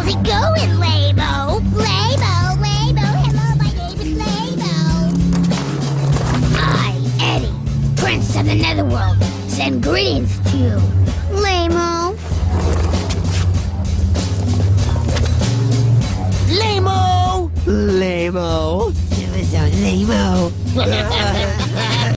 How's it going, Lamo? Lamo, hello, my name is Lamo. I, Eddie, Prince of the Netherworld, send greetings to you. Lamo. Lamo! Lamo! Lamo!